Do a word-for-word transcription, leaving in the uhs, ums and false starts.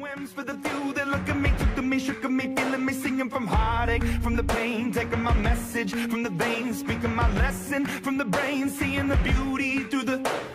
Poems for the few that look at me, took to me, shook at me, feeling me, singing from heartache, from the pain, taking my message from the veins, speaking my lesson from the brain, seeing the beauty through the